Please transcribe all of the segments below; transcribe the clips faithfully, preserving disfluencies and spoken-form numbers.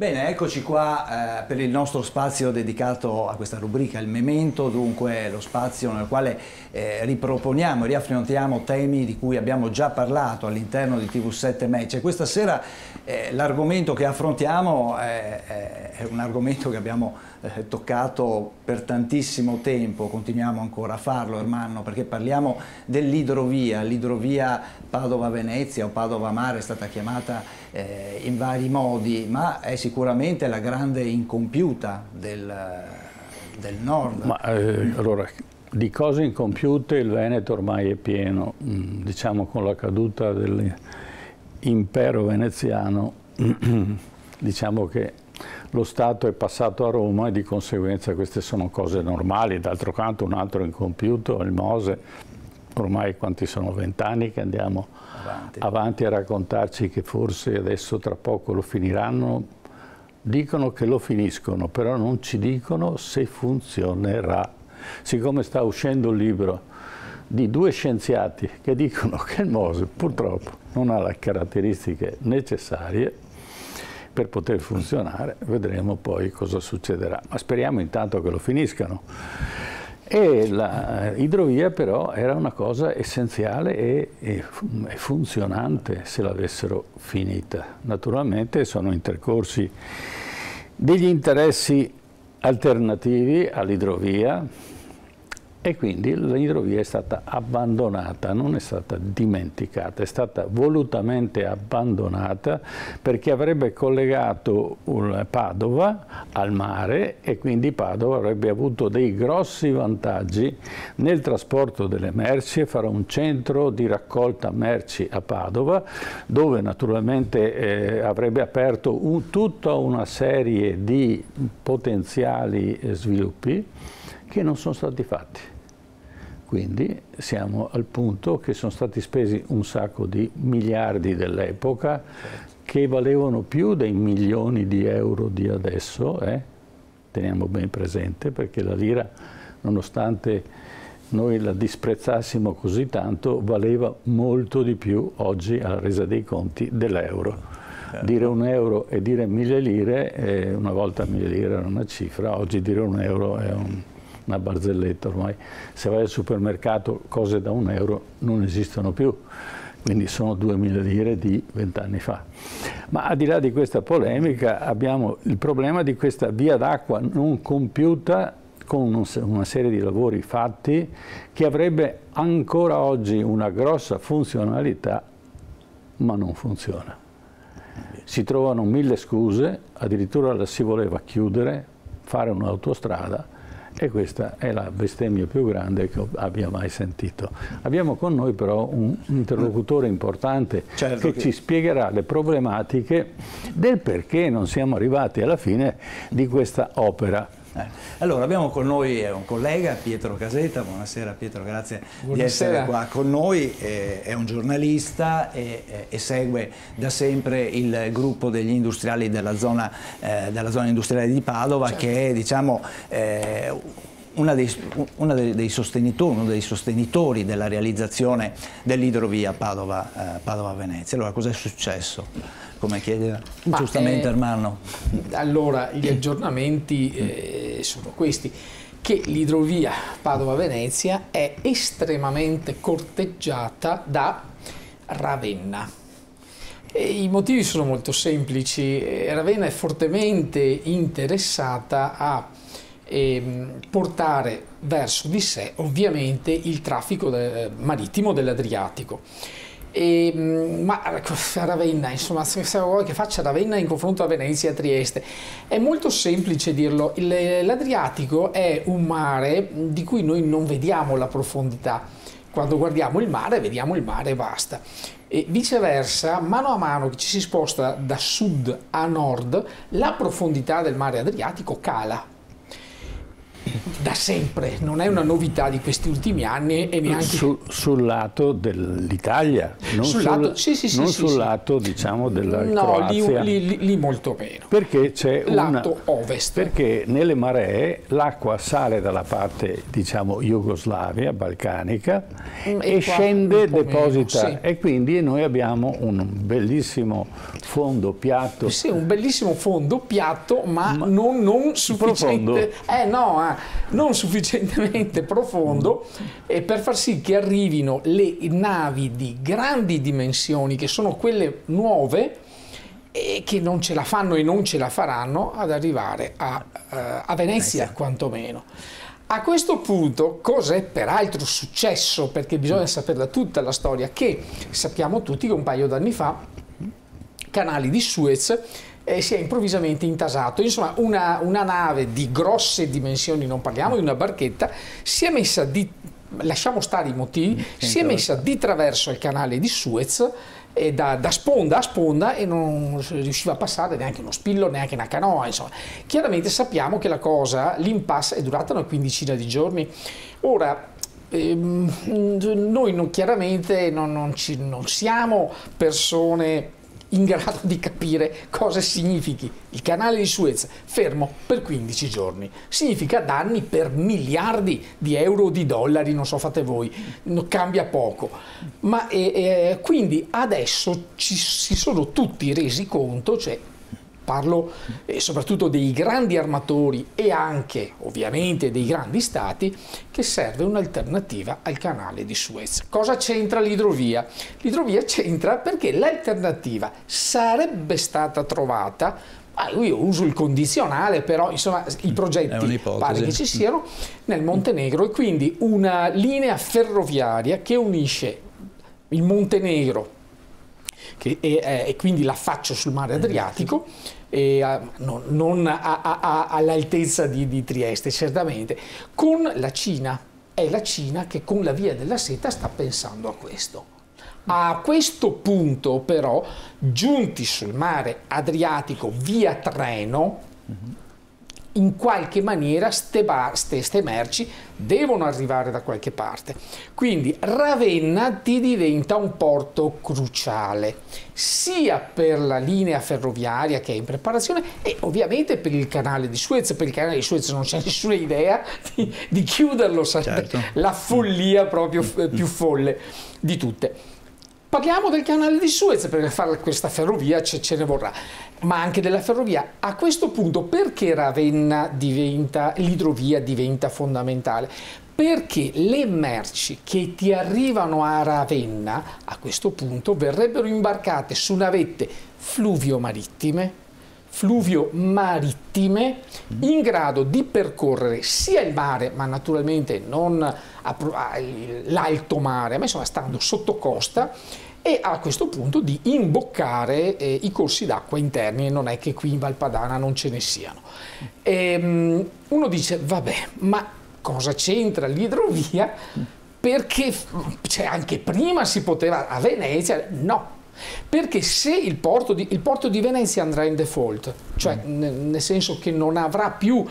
Bene, eccoci qua eh, per il nostro spazio dedicato a questa rubrica, il Memento, dunque lo spazio nel quale eh, riproponiamo e riaffrontiamo temi di cui abbiamo già parlato all'interno di T V sette Match. E questa sera eh, l'argomento che affrontiamo è, è un argomento che abbiamo eh, toccato per tantissimo tempo, continuiamo ancora a farlo, Ermanno, perché parliamo dell'idrovia, l'idrovia Padova-Venezia o Padova-Mare è stata chiamata eh, in vari modi, ma è sicuramente la grande incompiuta del, del nord. Ma, eh, allora, di cose incompiute il Veneto ormai è pieno, diciamo con la caduta dell'impero veneziano, diciamo che lo Stato è passato a Roma e di conseguenza queste sono cose normali. D'altro canto un altro incompiuto è il Mose, ormai quanti sono vent'anni che andiamo avanti. avanti a raccontarci che forse adesso tra poco lo finiranno. Dicono che lo finiscono, però non ci dicono se funzionerà. Siccome sta uscendo un libro di due scienziati che dicono che il Mose purtroppo non ha le caratteristiche necessarie per poter funzionare, vedremo poi cosa succederà. Ma speriamo intanto che lo finiscano. E l'idrovia però era una cosa essenziale e, e, e funzionante se l'avessero finita. Naturalmente sono intercorsi degli interessi alternativi all'idrovia e quindi l'idrovia è stata abbandonata, non è stata dimenticata, è stata volutamente abbandonata perché avrebbe collegato Padova al mare e quindi Padova avrebbe avuto dei grossi vantaggi nel trasporto delle merci e farà un centro di raccolta merci a Padova dove naturalmente eh, avrebbe aperto un, tutta una serie di potenziali eh, sviluppi che non sono stati fatti. Quindi siamo al punto che sono stati spesi un sacco di miliardi dell'epoca che valevano più dei milioni di euro di adesso, eh? Teniamo ben presente, perché la lira, nonostante noi la disprezzassimo così tanto, valeva molto di più oggi alla resa dei conti dell'euro. Certo. Dire un euro e dire mille lire, eh, una volta mille lire era una cifra, oggi dire un euro è un... una barzelletta ormai. Se vai al supermercato cose da un euro non esistono più, quindi sono duemila lire di vent'anni fa. Ma al di là di questa polemica abbiamo il problema di questa via d'acqua non compiuta con una serie di lavori fatti che avrebbe ancora oggi una grossa funzionalità, ma non funziona. Si trovano mille scuse, addirittura la si voleva chiudere, fare un'autostrada, e questa è la bestemmia più grande che abbia mai sentito. Abbiamo con noi però un interlocutore importante, certo, che, che ci spiegherà le problematiche del perché non siamo arrivati alla fine di questa opera. Eh. Allora abbiamo con noi un collega, Pietro Casetta. Buonasera Pietro, grazie Buonasera. di essere qua con noi. Eh, è un giornalista e, e segue da sempre il gruppo degli industriali della zona, eh, della zona industriale di Padova, certo, che è, diciamo, eh, una dei, una dei, dei sostenitori, uno dei sostenitori della realizzazione dell'idrovia Padova, eh, Padova-Venezia. Allora cosa è successo? Come chiede Ma giustamente Ermanno. Eh, allora, gli aggiornamenti eh, sono questi, che l'idrovia Padova-Venezia è estremamente corteggiata da Ravenna. E i motivi sono molto semplici. Ravenna è fortemente interessata a ehm, portare verso di sé ovviamente il traffico de- marittimo dell'Adriatico. E, ma Ravenna, insomma, se vuoi che faccia Ravenna in confronto a Venezia e Trieste, è molto semplice dirlo. L'Adriatico è un mare di cui noi non vediamo la profondità. Quando guardiamo il mare, vediamo il mare e basta. E viceversa, mano a mano che ci si sposta da sud a nord, la profondità del mare Adriatico cala. da sempre, non è una novità di questi ultimi anni e neanche... Su, sul lato dell'Italia, non sul, sul, lato, sì, sì, non sì, sul sì, lato diciamo della no, Croazia. Lì, lì, lì molto meno. Perché c'è lato una, ovest. Perché nelle maree l'acqua sale dalla parte diciamo Jugoslavia, balcanica e, e scende, deposita meno, sì. E quindi noi abbiamo un bellissimo fondo piatto. Sì, un bellissimo fondo piatto, ma, ma non, non sufficiente. Eh no, eh, non sufficientemente profondo e per far sì che arrivino le navi di grandi dimensioni, che sono quelle nuove e che non ce la fanno e non ce la faranno ad arrivare a, uh, a Venezia, quantomeno. A questo punto, cosa è peraltro successo, perché bisogna saperla tutta la storia, che sappiamo tutti che un paio d'anni fa Canali di Suez Eh, si è improvvisamente intasato, insomma una, una nave di grosse dimensioni, non parliamo di una barchetta, si è messa di, lasciamo stare i motivi, si è messa di traverso il canale di Suez e da, da sponda a sponda e non riusciva a passare neanche uno spillo, neanche una canoa, insomma. Chiaramente sappiamo che la cosa, l'impasse è durata una quindicina di giorni. Ora, ehm, noi non, chiaramente non, non, ci, non siamo persone in grado di capire cosa significhi il canale di Suez fermo per quindici giorni. Significa danni per miliardi di euro o di dollari, non so, fate voi, non cambia poco. Ma eh, eh, quindi adesso ci si sono tutti resi conto, cioè parlo eh, soprattutto dei grandi armatori e anche ovviamente dei grandi stati, che serve un'alternativa al canale di Suez. Cosa c'entra l'idrovia? L'idrovia c'entra perché l'alternativa sarebbe stata trovata, ah, io uso il condizionale, però insomma i progetti pare che ci siano, nel Montenegro, e quindi una linea ferroviaria che unisce il Montenegro Che è, e quindi l'affaccio sul mare Adriatico, e, uh, non, non all'altezza di, di Trieste certamente, con la Cina. È la Cina che con la via della seta sta pensando a questo. A questo punto però, giunti sul mare Adriatico via treno, mm-hmm. in qualche maniera ste, ste merci devono arrivare da qualche parte. Quindi Ravenna ti diventa un porto cruciale, sia per la linea ferroviaria che è in preparazione e ovviamente per il canale di Suez. Per il canale di Suez non c'è nessuna idea di, di chiuderlo, certo. La follia proprio più folle di tutte. Parliamo del canale di Suez, perché fare questa ferrovia ce, ce ne vorrà, ma anche della ferrovia. A questo punto perché Ravenna diventa, l'idrovia diventa fondamentale? Perché le merci che ti arrivano a Ravenna a questo punto verrebbero imbarcate su navette fluvio-marittime, fluvio-marittime in grado di percorrere sia il mare, ma naturalmente non l'alto mare, ma insomma stando sotto costa, e a questo punto di imboccare eh, i corsi d'acqua interni, e non è che qui in Valpadana non ce ne siano. E, um, uno dice, vabbè, ma cosa c'entra l'idrovia? Perché cioè, anche prima si poteva a Venezia? No. Perché se il porto di, il porto di Venezia andrà in default, cioè mm. nel, nel senso che non avrà più,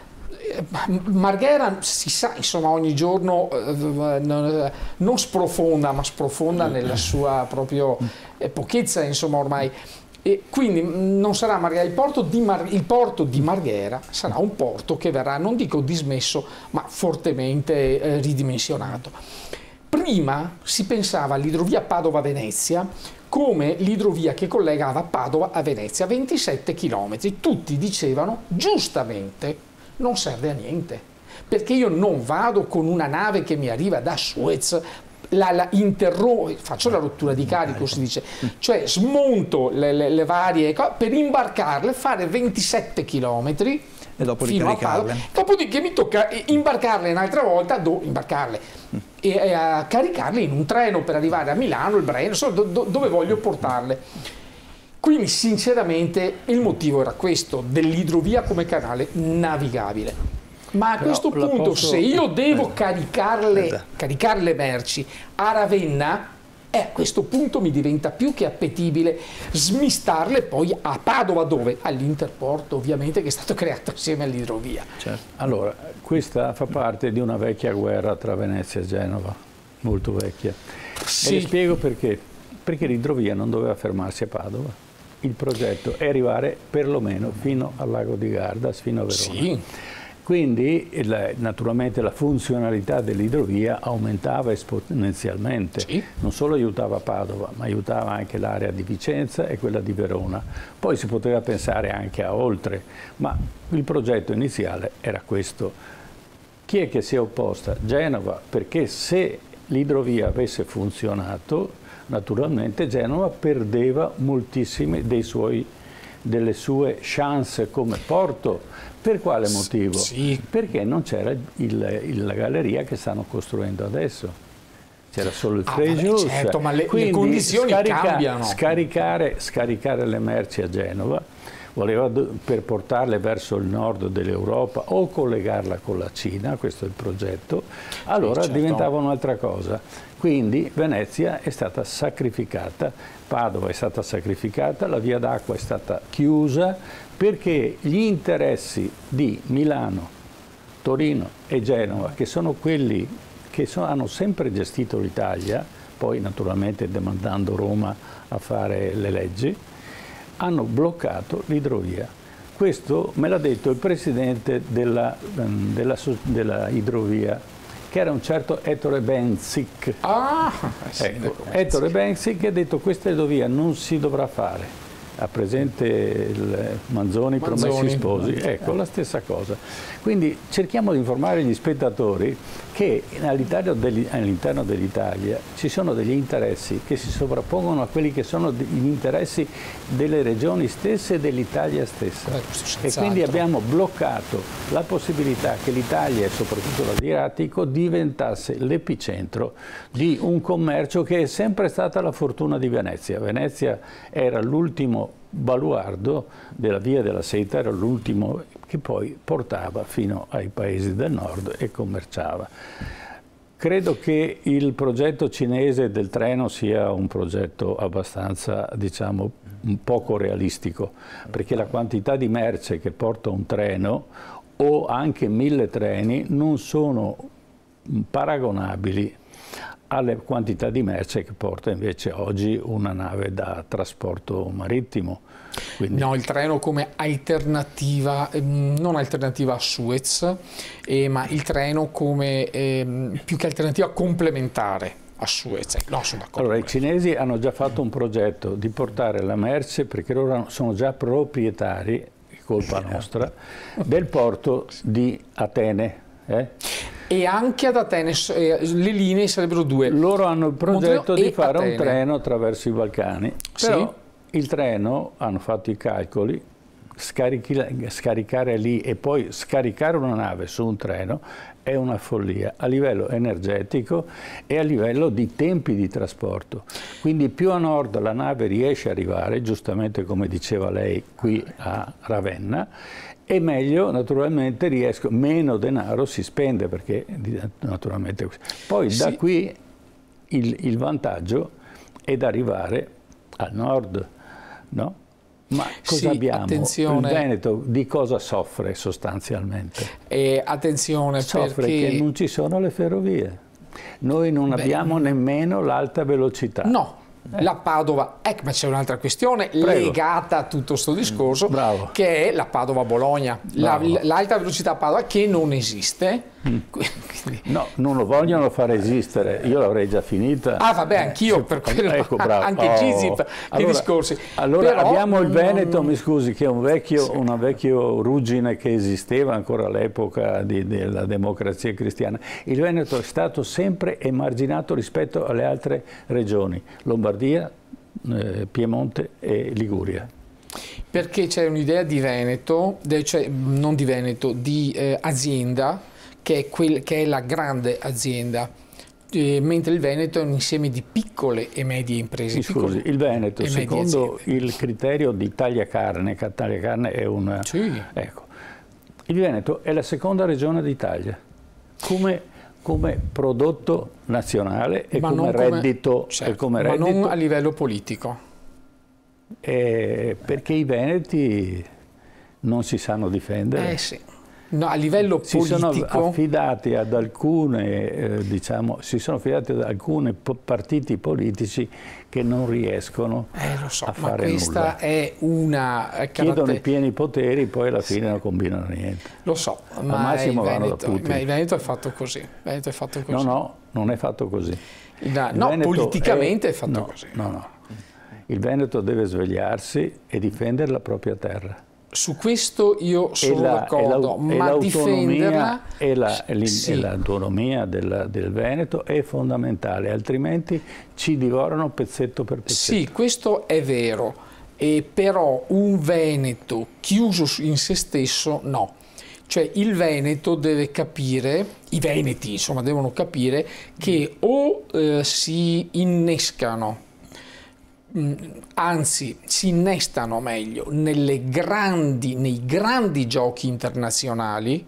Marghera si sa, insomma, ogni giorno eh, non, non sprofonda, ma sprofonda nella sua proprio eh, pochezza, insomma, ormai. E quindi non sarà Marghera, il porto, di Mar, il porto di Marghera sarà un porto che verrà, non dico dismesso, ma fortemente eh, ridimensionato. Prima si pensava all'idrovia Padova-Venezia come l'idrovia che collegava Padova a Venezia, ventisette chilometri. Tutti dicevano, giustamente, non serve a niente, perché io non vado con una nave che mi arriva da Suez, la, la interrompo, faccio la rottura di carico, si dice, cioè smonto le, le, le varie cose per imbarcarle, fare ventisette chilometri e dopo ricaricarle. Dopodiché mi tocca imbarcarle un'altra volta, do, imbarcarle e, e a caricarle in un treno per arrivare a Milano, il Breno, so, do, do, dove voglio portarle. Quindi sinceramente il motivo era questo, dell'idrovia come canale navigabile. Ma a Però questo punto posso... se io devo caricarle, caricarle merci a Ravenna, e a questo punto mi diventa più che appetibile smistarle poi a Padova, dove? All'Interporto, ovviamente, che è stato creato assieme all'idrovia. Certo. Allora, questa fa parte di una vecchia guerra tra Venezia e Genova, molto vecchia. Sì. E vi spiego perché. Perché l'idrovia non doveva fermarsi a Padova. Il progetto è arrivare perlomeno fino al lago di Garda, fino a Verona. Sì. Quindi il, naturalmente la funzionalità dell'idrovia aumentava esponenzialmente, Sì. non solo aiutava Padova, ma aiutava anche l'area di Vicenza e quella di Verona. Poi si poteva pensare anche a oltre, ma il progetto iniziale era questo. Chi è che si è opposta? Genova, perché se l'idrovia avesse funzionato, naturalmente Genova perdeva moltissimi dei suoi, delle sue chance come porto. Per quale motivo? Sì. Perché non c'era la galleria che stanno costruendo adesso. C'era solo il Ah, Frejus. vabbè, certo, ma le, Quindi le condizioni scarica, cambiano. Scaricare, scaricare le merci a Genova voleva per portarle verso il nord dell'Europa o collegarla con la Cina, questo è il progetto, allora sì, certo. diventava un'altra cosa. Quindi Venezia è stata sacrificata, Padova è stata sacrificata, la via d'acqua è stata chiusa perché gli interessi di Milano, Torino e Genova, che sono quelli che sono, hanno sempre gestito l'Italia, poi naturalmente demandando Roma a fare le leggi, hanno bloccato l'idrovia. Questo me l'ha detto il presidente della, della, della idrovia, che era un certo Ettore Benzik. Ah, sì, ecco, Ettore Benzik ha detto che questa idrovia non si dovrà fare. Ha presente il Manzoni, Manzoni. Promessi Sposi, ecco la stessa cosa. Quindi cerchiamo di informare gli spettatori che all'interno dell'Italia ci sono degli interessi che si sovrappongono a quelli che sono gli interessi delle regioni stesse e dell'Italia stessa. Eh, e quindi abbiamo bloccato la possibilità che l'Italia e soprattutto l'Adriatico diventasse l'epicentro di un commercio che è sempre stata la fortuna di Venezia. Venezia era l'ultimo baluardo della via della seta, era l'ultimo che poi portava fino ai paesi del nord e commerciava. Credo che il progetto cinese del treno sia un progetto abbastanza, diciamo, poco realistico, perché la quantità di merce che porta un treno o anche mille treni non sono paragonabili alle quantità di merce che porta invece oggi una nave da trasporto marittimo. Quindi... No, il treno come alternativa, non alternativa a Suez, eh, ma il treno come eh, più che alternativa complementare a Suez. No, sono d'accordo. Allora, i cinesi hanno già fatto un progetto di portare la merce, perché loro sono già proprietari, colpa nostra, del porto di Atene. Eh? E anche ad Atene, eh, le linee sarebbero due. Loro hanno il progetto di fare Atene. un treno attraverso i Balcani, sì. però il treno, hanno fatto i calcoli, scarichi, scaricare lì e poi scaricare una nave su un treno è una follia a livello energetico e a livello di tempi di trasporto. Quindi più a nord la nave riesce ad arrivare, giustamente come diceva lei, qui a Ravenna, e meglio, naturalmente, riesco, meno denaro si spende, perché naturalmente... Poi sì. da qui il, il vantaggio è da arrivare al nord, no? Ma cosa sì, abbiamo? Attenzione. Il Veneto di cosa soffre sostanzialmente? E attenzione, soffre perché... che non ci sono le ferrovie. Noi non Beh, abbiamo nemmeno l'alta velocità. No. Eh. La Padova, ecco, ma c'è un'altra questione Prego. legata a tutto questo discorso, Bravo. che è la Padova-Bologna, l'alta velocità Padova che non esiste. Mm. No, non lo vogliono fare esistere, io l'avrei già finita. Ah vabbè, anch'io eh, per quello, ecco, bravo. anche oh. Gizip, che allora, discorsi. Allora Però, abbiamo il Veneto, non... mi scusi, che è un vecchio, sì. una vecchio ruggine che esisteva ancora all'epoca della democrazia cristiana. Il Veneto è stato sempre emarginato rispetto alle altre regioni, Lombardia, eh, Piemonte e Liguria. Perché c'è un'idea di Veneto, cioè non di Veneto, di eh, azienda, che è, quel, che è la grande azienda, eh, mentre il Veneto è un insieme di piccole e medie imprese. Mi scusi, il Veneto, secondo il criterio di Tagliacarne, che Tagliacarne è un... Sì. Ecco, il Veneto è la seconda regione d'Italia, come come prodotto nazionale e ma come non reddito. Come, certo, e come ma reddito, non a livello politico. Eh, perché i veneti non si sanno difendere. Eh sì. No, a livello si politico... sono affidati ad alcune, eh, diciamo, si sono affidati ad alcuni partiti politici che non riescono eh, lo so, a fare ma questa nulla. è una Chiedono i pieni poteri, poi alla fine sì. non combinano niente. Lo so, Al ma massimo il vanno Veneto, da Putin. ma il Veneto è fatto così. Il Veneto è fatto così. No, no, non è fatto così. No, no politicamente è, è fatto no, così. No, no. Il Veneto deve svegliarsi e difendere la propria terra. Su questo io sono d'accordo, ma difenderla... E l'autonomia sì. del, del Veneto è fondamentale, altrimenti ci divorano pezzetto per pezzetto. Sì, questo è vero, e però un Veneto chiuso in se stesso no. Cioè il Veneto deve capire, i veneti insomma devono capire che o eh, si innescano, anzi si innestano meglio nelle grandi, nei grandi giochi internazionali,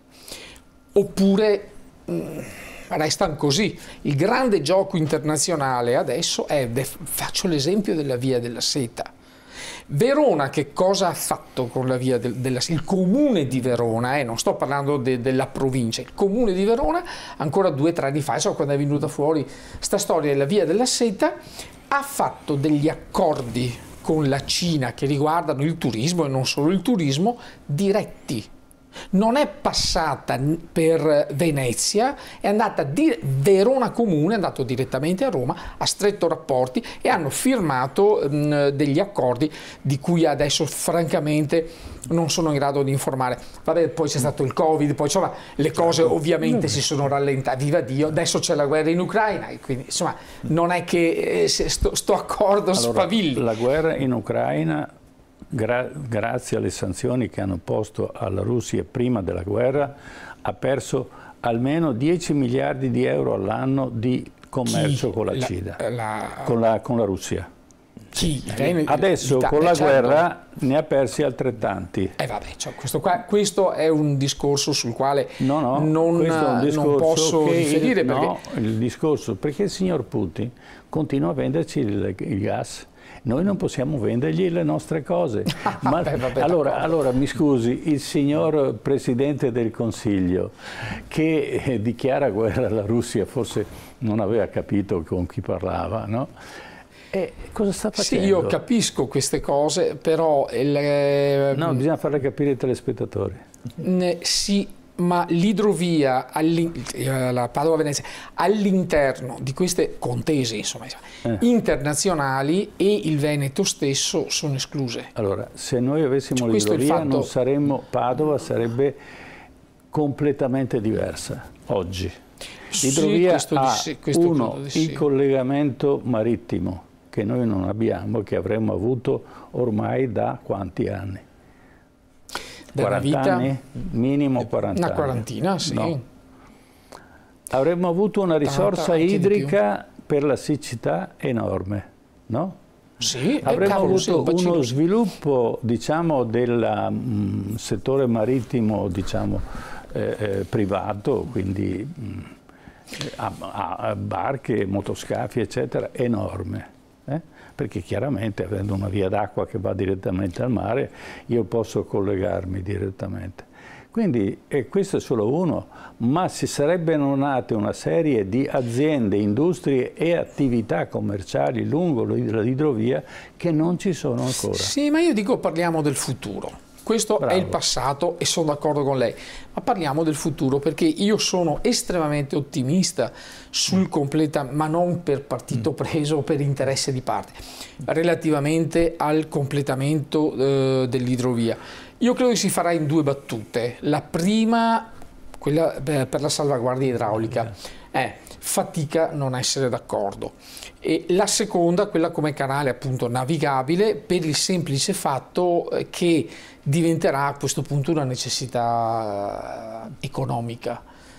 oppure mh, restano così. Il grande gioco internazionale adesso è, faccio l'esempio della Via della Seta. Verona che cosa ha fatto con la Via del, della Seta? Il comune di Verona, eh, non sto parlando de, della provincia, il comune di Verona ancora due o tre anni fa, so, quando è venuta fuori sta storia della Via della Seta, ha fatto degli accordi con la Cina che riguardano il turismo e non solo il turismo, diretti. Non è passata per Venezia, è andata di Verona Comune, è andato direttamente a Roma, ha stretto rapporti e hanno firmato mh, degli accordi di cui adesso francamente non sono in grado di informare. Vabbè, poi c'è stato il Covid, poi insomma le cose ovviamente si sono rallentate, viva Dio, adesso c'è la guerra in Ucraina e quindi insomma non è che eh, sto, sto accordo allora, spavilli. La guerra in Ucraina, Gra grazie alle sanzioni che hanno posto alla Russia prima della guerra, ha perso almeno dieci miliardi di euro all'anno di commercio Chi? con la, la Cina, la... Con, la, con la Russia. Chi? Adesso con la certo. guerra ne ha persi altrettanti. Eh vabbè, cioè questo, qua, questo è un discorso sul quale no, no, non, questo è un discorso non posso riferire. Il, perché... No, il discorso, perché il signor Putin continua a venderci il, il gas. Noi non possiamo vendergli le nostre cose. Ma, vabbè, vabbè, allora, allora, mi scusi, il signor Presidente del Consiglio che eh, dichiara guerra alla Russia, forse non aveva capito con chi parlava, no? E cosa sta facendo? Sì, io capisco queste cose, però... Il, no, bisogna farle capire ai telespettatori. Ne, sì, ma l'idrovia, la Padova-Venezia, all'interno di queste contese insomma, eh. internazionali e il Veneto stesso sono escluse. Allora, se noi avessimo cioè, l'idrovia fatto... non saremmo, Padova sarebbe completamente diversa oggi. L'idrovia sì, ha sì, uno, sì. il collegamento marittimo che noi non abbiamo, che avremmo avuto ormai da quanti anni? quaranta vita, anni? Minimo quaranta una anni. quarantina, sì. No. Avremmo avuto una risorsa idrica per la siccità enorme, no? Sì, avremmo cavolo, avuto sì, uno sviluppo, diciamo, del mh, settore marittimo, diciamo, eh, eh, privato, quindi mh, a, a barche, motoscafi, eccetera, enorme. Eh? Perché chiaramente avendo una via d'acqua che va direttamente al mare io posso collegarmi direttamente. Quindi e questo è solo uno, ma si sarebbero nate una serie di aziende, industrie e attività commerciali lungo l'idrovia che non ci sono ancora. Sì, ma io dico parliamo del futuro. Questo Bravo. È il passato e sono d'accordo con lei, ma parliamo del futuro perché io sono estremamente ottimista sul completa, ma non per partito preso o per interesse di parte, relativamente al completamento eh, dell'idrovia. Io credo che si farà in due battute. La prima, quella beh, per la salvaguardia idraulica, è fatica non essere d'accordo. E la seconda, quella come canale appunto navigabile, per il semplice fatto che diventerà a questo punto una necessità economica,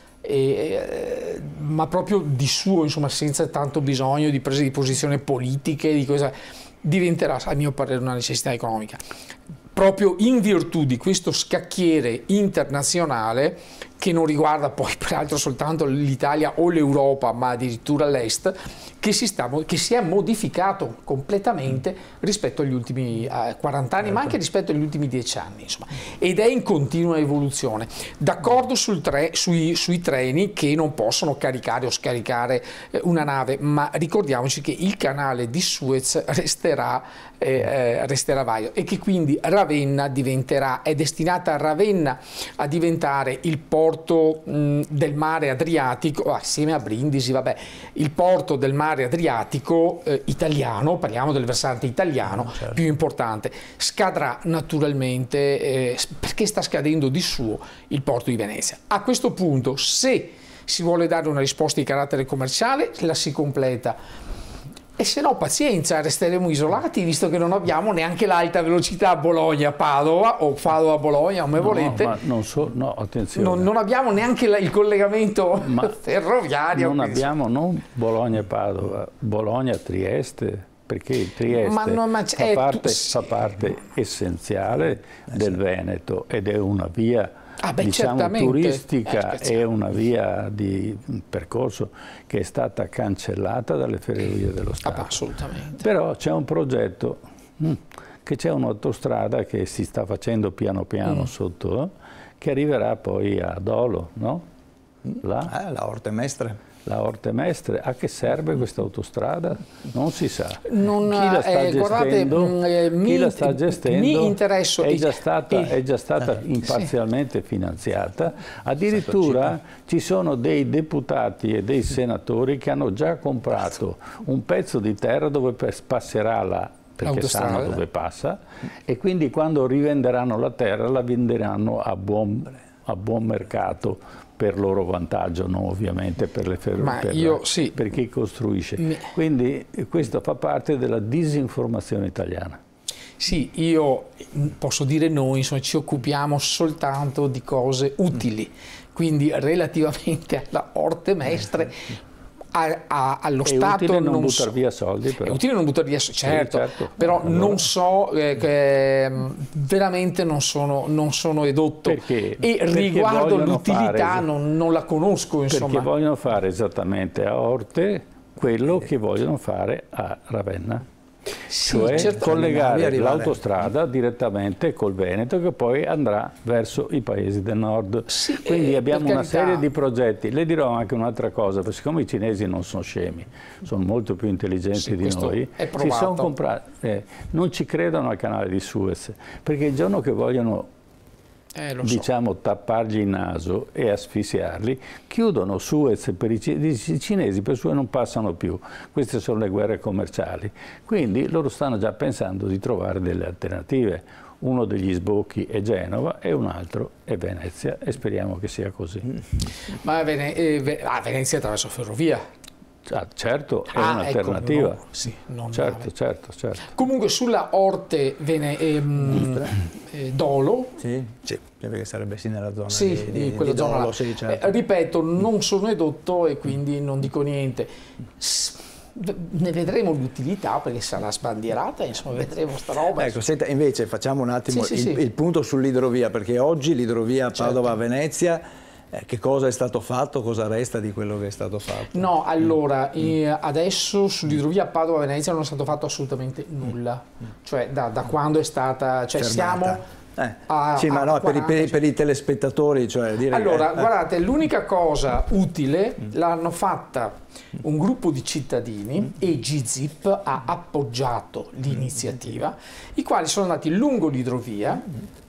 e, ma proprio di suo, insomma, senza tanto bisogno di prese di posizione politiche, di cosa, diventerà a mio parere una necessità economica, proprio in virtù di questo scacchiere internazionale che non riguarda poi peraltro soltanto l'Italia o l'Europa, ma addirittura l'Est, che si, sta, che si è modificato completamente rispetto agli ultimi eh, quaranta anni, ma anche rispetto agli ultimi dieci anni, insomma, ed è in continua evoluzione. D'accordo sul tre, sui, sui treni che non possono caricare o scaricare eh, una nave, ma ricordiamoci che il canale di Suez resterà, eh, eh, resterà valido e che quindi Ravenna diventerà, è destinata a Ravenna a diventare il porto mh, del mare Adriatico, assieme a Brindisi, vabbè, il porto del mare Adriatico eh, italiano, parliamo del versante italiano, certo, più importante. Scadrà naturalmente eh, perché sta scadendo di suo il porto di Venezia. A questo punto, se si vuole dare una risposta di carattere commerciale, la si completa. E se no, pazienza, resteremo isolati, visto che non abbiamo neanche l'alta velocità Bologna-Padova o Padova-Bologna, come no, volete. No, ma non so, no, attenzione. Non, non abbiamo neanche la, il collegamento ma ferroviario. Non abbiamo non Bologna-Padova, Bologna-Trieste, perché il Trieste ma non, ma fa, parte, tu... fa parte essenziale eh, del Veneto ed è una via Ah beh, diciamo turistica, eh, è una via di percorso che è stata cancellata dalle ferrovie dello Stato. Ah, assolutamente. Però c'è un progetto, mh, che c'è un'autostrada che si sta facendo piano piano mm. sotto, che arriverà poi a Dolo, no? Là. Eh, la Orte-Mestre. La Orte-Mestre, a che serve questa autostrada? Non si sa. Non, chi la sta eh, gestendo, guardate, eh, chi mi, la sta gestendo mi interesso, è già stata, eh, è già stata eh, imparzialmente sì. finanziata. Addirittura ci sono dei deputati e dei senatori che hanno già comprato un pezzo di terra dove passerà la perché sanno dove passa, e quindi quando rivenderanno la terra la venderanno a buon, a buon mercato, per loro vantaggio, non ovviamente per le ferrovie, per, io, sì. per chi costruisce. Mi... Quindi questo fa parte della disinformazione italiana. Sì, io posso dire noi, insomma, ci occupiamo soltanto di cose utili, quindi relativamente alla Orte-Mestre, A, a, allo è Stato utile non, non buttare so, via soldi, però. È utile non buttare via soldi, certo, sì, certo. però allora. non so, eh, che, veramente non sono, non sono edotto. Perché? E Perché riguardo l'utilità fare, non, non la conosco, insomma. Perché vogliono fare esattamente a Orte quello che vogliono fare a Ravenna. Sì, cioè certo, collegare l'autostrada direttamente col Veneto, che poi andrà verso i paesi del nord. Sì, quindi eh, abbiamo una carità. serie di progetti. Le dirò anche un'altra cosa, perché siccome i cinesi non sono scemi, sono molto più intelligenti sì, di noi, si sono comprati, eh, non ci credono al canale di Suez, perché il giorno che vogliono Eh, lo diciamo so. tappargli il naso e asfissiarli, chiudono Suez per i, i cinesi, per Suez non passano più. Queste sono le guerre commerciali. Quindi loro stanno già pensando di trovare delle alternative. Uno degli sbocchi è Genova e un altro è Venezia, e speriamo che sia così. Ma Vene eh, ah, Venezia attraverso ferrovia. Ah, certo, è ah, un'alternativa. Ecco, no, sì, non certo, certo, certo. Comunque sulla Orte Vene, ehm, eh, Dolo. Sì, sì, perché sarebbe sì nella zona sì, di, di, quella di zona Dolo, là. sì, certo. eh, ripeto, non sono edotto e quindi non dico niente. S ne vedremo l'utilità, perché sarà sbandierata, insomma, vedremo sta roba. Ecco, senta, invece facciamo un attimo sì, il, sì, sì. il punto sull'idrovia, perché oggi l'idrovia certo. Padova-Venezia, eh, che cosa è stato fatto, cosa resta di quello che è stato fatto? No, allora, mm. eh, adesso sull'idrovia Padova-Venezia non è stato fatto assolutamente nulla, mm. cioè da, da quando è stata, cioè fermata. siamo... Eh, a, sì, ma no, quaranta, per, i, per i telespettatori, cioè dire allora, che, eh. guardate, l'unica cosa utile l'hanno fatta un gruppo di cittadini e G Z I P ha appoggiato l'iniziativa, i quali sono andati lungo l'idrovia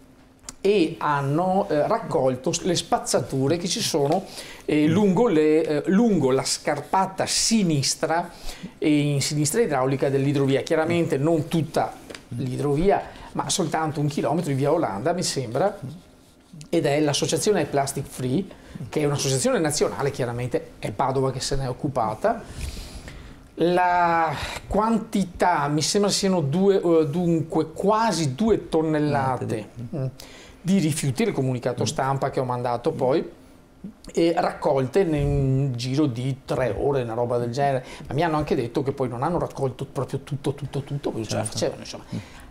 e hanno eh, raccolto le spazzature che ci sono eh, lungo, le, eh, lungo la scarpata sinistra e in sinistra idraulica dell'idrovia. Chiaramente non tutta l'idrovia, ma soltanto un chilometro di via Olanda, mi sembra, ed è l'associazione Plastic Free, che è un'associazione nazionale, chiaramente è Padova che se ne è occupata. La quantità, mi sembra siano due, uh, dunque quasi due tonnellate di rifiuti, il comunicato stampa che ho mandato poi, e raccolte nel giro di tre ore, una roba del genere. Ma mi hanno anche detto che poi non hanno raccolto proprio tutto, tutto, tutto, perché certo. ce la facevano, insomma.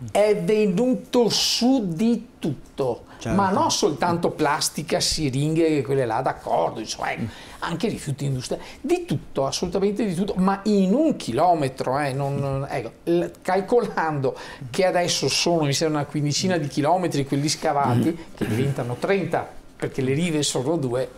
È venuto su di tutto, certo. ma non soltanto plastica, siringhe, quelle là, d'accordo, insomma, ecco, anche rifiuti industriali, di tutto, assolutamente di tutto, ma in un chilometro, eh, non, non, ecco, calcolando che adesso sono, mi sembra, una quindicina di chilometri quelli scavati, che diventano trenta, perché le rive sono due,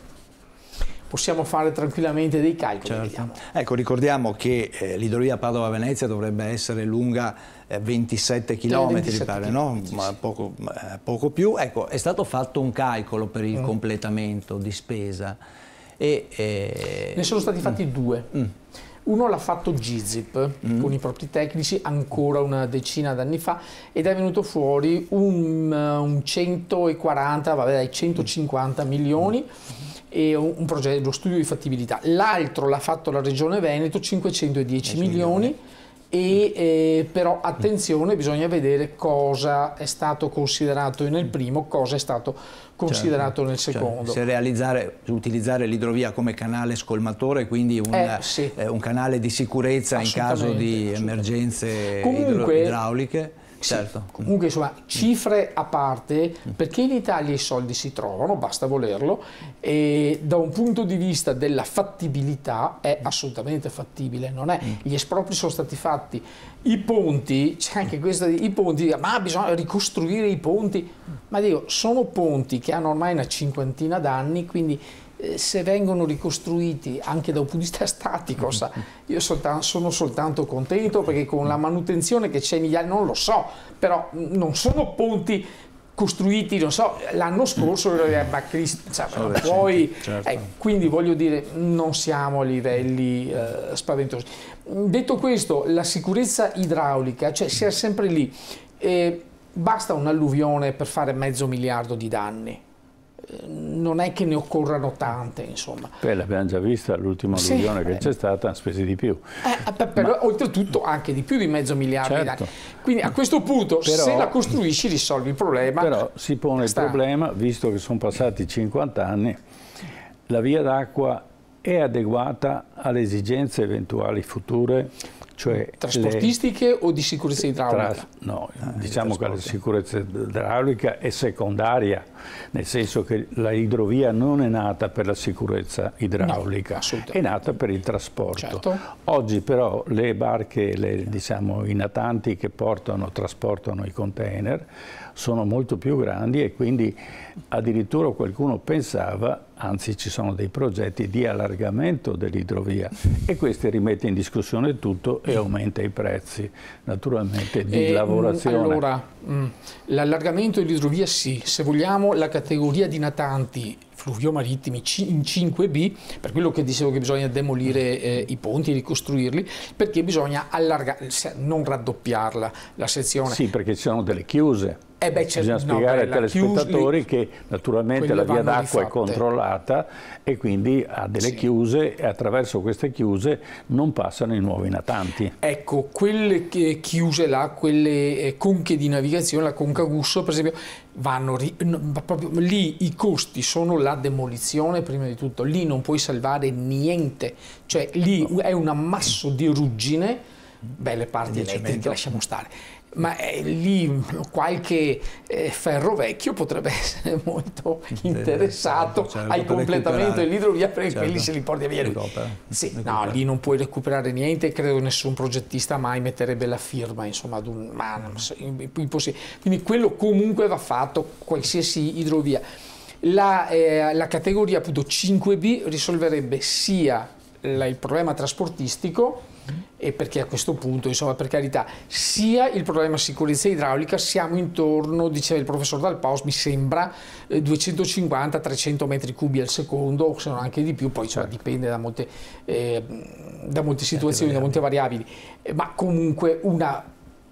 possiamo fare tranquillamente dei calcoli. Certo. Ecco, ricordiamo che eh, l'idrovia Padova-Venezia dovrebbe essere lunga eh, ventisette chilometri, mi pare, no? Sì, Ma sì. poco, eh, poco più. Ecco, è stato fatto un calcolo per il mm. completamento di spesa. E, eh... Ne sono stati fatti mm. due. Mm. Uno l'ha fatto G Z I P mm. con i propri tecnici ancora una decina d'anni fa ed è venuto fuori un, un centoquaranta, vabbè, dai centocinquanta milioni mm. e un, un progetto, lo studio di fattibilità. L'altro l'ha fatto la Regione Veneto, cinquecentodieci milioni. E, eh, però attenzione, bisogna vedere cosa è stato considerato nel primo, cosa è stato considerato certo, nel secondo. Cioè, se realizzare, utilizzare l'idrovia come canale scolmatore, quindi un, eh, sì. eh, un canale di sicurezza in caso di emergenze Comunque, idrauliche. Sì, certo. Comunque, insomma, cifre a parte, perché in Italia i soldi si trovano, basta volerlo, e da un punto di vista della fattibilità è assolutamente fattibile, non è? Gli espropri sono stati fatti, i ponti, c'è anche questo, i ponti, ma bisogna ricostruire i ponti, ma dico, sono ponti che hanno ormai una cinquantina d'anni, quindi se vengono ricostruiti anche da un punto di vista statico, sa, io soltanto, sono soltanto contento, perché con la manutenzione che c'è negli anni, non lo so, però non sono ponti costruiti, non so, l'anno scorso, ma Cristo, cioè, poi, certo. eh, quindi voglio dire, non siamo a livelli eh, spaventosi. Detto questo, la sicurezza idraulica, cioè si è sempre lì, eh, basta un'alluvione per fare mezzo miliardo di danni. Non è che ne occorrano tante, insomma. Beh, l'abbiamo già vista, l'ultima alluvione sì, che c'è stata, spese di più. Eh, però, Ma... oltretutto anche di più di mezzo miliardo certo. di danni. Quindi a questo punto, però, se la costruisci, risolvi il problema. Però si pone sta. il problema, visto che sono passati cinquanta anni, la via d'acqua è adeguata alle esigenze eventuali future? Cioè trasportistiche le, o di sicurezza idraulica? Tra, no, ah, diciamo che la sicurezza idraulica è secondaria, nel senso che la idrovia non è nata per la sicurezza idraulica, no, è nata per il trasporto. Certo. Oggi però le barche, le, diciamo, i natanti che portano, trasportano i container sono molto più grandi e quindi addirittura qualcuno pensava, anzi ci sono dei progetti di allargamento dell'idrovia e questo rimette in discussione tutto e aumenta i prezzi naturalmente di e, lavorazione. Allora, l'allargamento dell'idrovia sì, se vogliamo la categoria di natanti fluvio-marittimi in cinque B, per quello che dicevo che bisogna demolire eh, i ponti, ricostruirli, perché bisogna allargare, non raddoppiarla la sezione. Sì, perché ci sono delle chiuse. Eh beh, bisogna no, spiegare beh, ai telespettatori chius, che naturalmente la via d'acqua è controllata e quindi ha delle sì. chiuse e attraverso queste chiuse non passano i nuovi natanti. Ecco, quelle chiuse là, quelle conche di navigazione, la conca Gusso per esempio, vanno ri, proprio lì i costi sono la demolizione prima di tutto, lì non puoi salvare niente, cioè lì è un ammasso di ruggine, beh le parti elettriche lasciamo stare. Ma eh, lì qualche eh, ferro vecchio potrebbe essere molto interessato certo, al completamento dell'idrovia, perché certo. quelli se li porti via. Sì, no, lì non puoi recuperare niente, credo nessun progettista mai metterebbe la firma, insomma, ad un, ma impossibile. Quindi quello comunque va fatto, qualsiasi idrovia. La, eh, la categoria appunto cinque B risolverebbe sia la, il problema trasportistico, e perché a questo punto, insomma, per carità, sia il problema sicurezza idraulica, siamo intorno, diceva il professor Dal Paus, mi sembra eh, duecentocinquanta trecento metri cubi al secondo, o se non anche di più, poi insomma, dipende da molte, eh, da molte situazioni, da molte variabili, eh, ma comunque una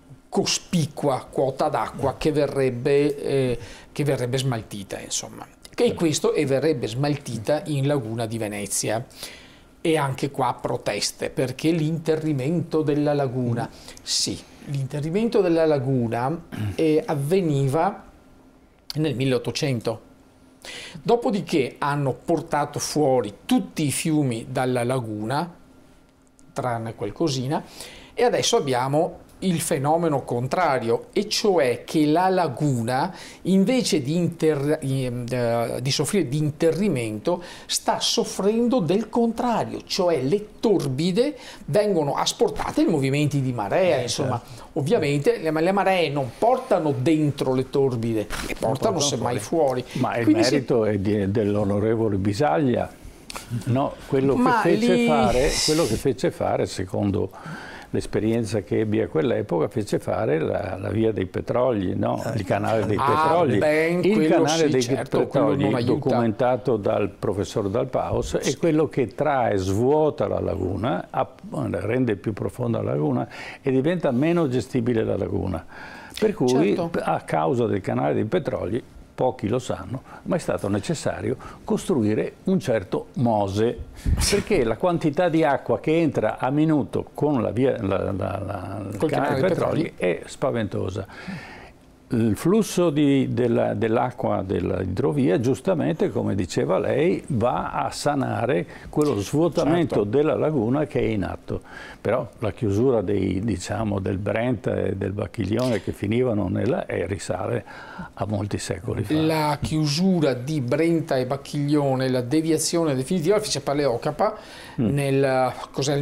cospicua quota d'acqua che verrebbe, eh, che verrebbe smaltita, insomma, e questo e verrebbe smaltita in Laguna di Venezia. E anche qua proteste, perché l'interrimento della laguna, sì, l'interrimento della laguna eh, avveniva nel milleottocento, Dopodiché hanno portato fuori tutti i fiumi dalla laguna, tranne qualcosina, e adesso abbiamo il fenomeno contrario, e cioè che la laguna, invece di, inter, di soffrire di interrimento, sta soffrendo del contrario, cioè le torbide vengono asportate ai movimenti di marea. Insomma, ovviamente le, le maree non portano dentro le torbide, le portano semmai fuori. Ma il Quindi merito se... è dell'onorevole Bisaglia, no? Quello che, Ma fece lì... fare, quello che fece fare, secondo l'esperienza che ebbi a quell'epoca, fece fare la, la via dei petroli, no? Il canale dei ah, petroli. Ben, il canale sì, dei certo, petroli, documentato dal professor Dal Paus, sì. È quello che trae, svuota la laguna, rende più profonda la laguna e diventa meno gestibile la laguna. Per cui, certo, a causa del canale dei petroli, pochi lo sanno, ma è stato necessario costruire un certo Mose, perché la quantità di acqua che entra a minuto con la via, la, la, la, il canale dei petroli è spaventosa. Il flusso dell'acqua dell'idrovia, giustamente, come diceva lei, va a sanare quello svuotamento, certo, della laguna che è in atto. Però la chiusura dei, diciamo, del Brenta e del Bacchiglione che finivano nella eh, risale a molti secoli fa. La chiusura di Brenta e Bacchiglione, la deviazione definitiva, fece Paleocapa mm. nel, nel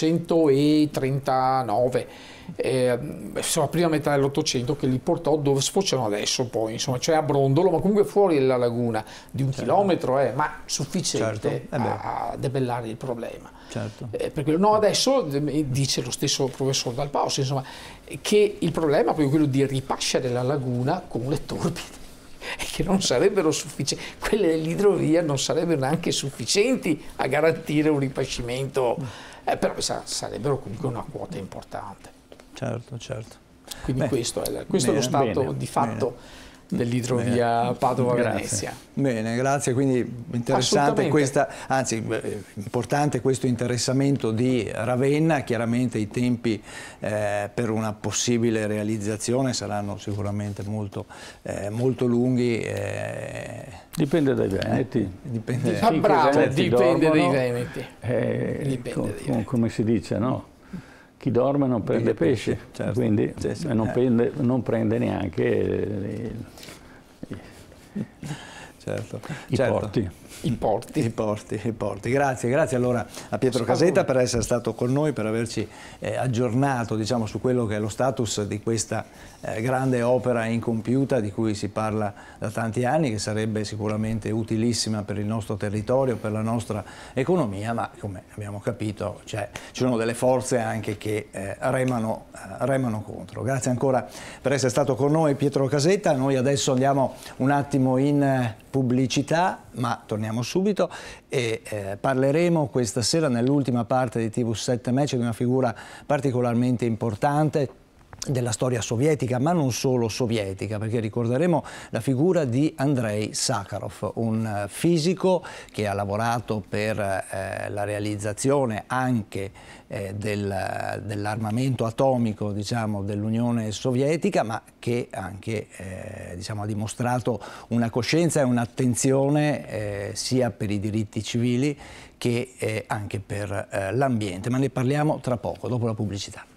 milleottocentotrentanove. Eh, insomma, la prima metà dell'Ottocento, che li portò dove sfociano adesso, poi insomma, cioè a Brondolo, ma comunque fuori dalla laguna di un, certo, chilometro, eh, ma sufficiente, certo, eh a, a debellare il problema. Certo. Eh, perché no, adesso dice lo stesso professor Dal Paus, insomma, che il problema è proprio quello di ripasciare la laguna con le torbide, e che non sarebbero sufficienti, quelle dell'idrovia non sarebbero neanche sufficienti a garantire un ripascimento, eh, però sarebbero comunque una quota importante. Certo, certo. Quindi Beh, questo è, questo bene, è lo stato bene, di fatto dell'idrovia Padova-Venezia. Bene, grazie. Quindi interessante questa, anzi importante questo interessamento di Ravenna. Chiaramente i tempi eh, per una possibile realizzazione saranno sicuramente molto, eh, molto lunghi. Eh, dipende dai veneti. Eh, dipende, ah, bravo, veneti dipende dormono, dai veneti. Eh, dipende com, dai veneti. Come si dice, no? Chi dorme non prende pesce, pesce, certo, quindi sì, sì, non, eh. prende, non prende neanche eh, certo, i, certo. porti. I porti. I porti, i porti. Grazie, grazie allora a Pietro Casetta per essere stato con noi, per averci eh, aggiornato, diciamo, su quello che è lo status di questa eh, grande opera incompiuta di cui si parla da tanti anni, che sarebbe sicuramente utilissima per il nostro territorio, per la nostra economia, ma come abbiamo capito cioè, ci sono delle forze anche che eh, remano, eh, remano contro. Grazie ancora per essere stato con noi Pietro Casetta. Noi adesso andiamo un attimo in eh, pubblicità, ma torniamo subito e eh, parleremo questa sera nell'ultima parte di T V sette Match di una figura particolarmente importante della storia sovietica, ma non solo sovietica, perché ricorderemo la figura di Andrei Sakharov, un fisico che ha lavorato per eh, la realizzazione anche eh, del, dell'armamento atomico, diciamo, dell'Unione Sovietica, ma che anche eh, diciamo, ha dimostrato una coscienza e un'attenzione eh, sia per i diritti civili che eh, anche per eh, l'ambiente. Ma ne parliamo tra poco, dopo la pubblicità.